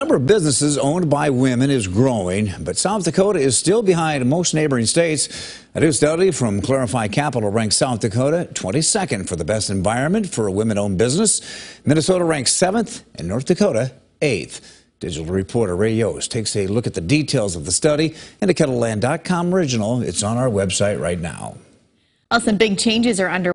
Number of businesses owned by women is growing, but South Dakota is still behind most neighboring states. A new study from Clarify Capital ranks South Dakota 22nd for the best environment for a women-owned business. Minnesota ranks 7th and North Dakota 8th. Digital reporter Ray Yost takes a look at the details of the study and a KETTLELAND.com original. It's on our website right now. Well, some big changes are under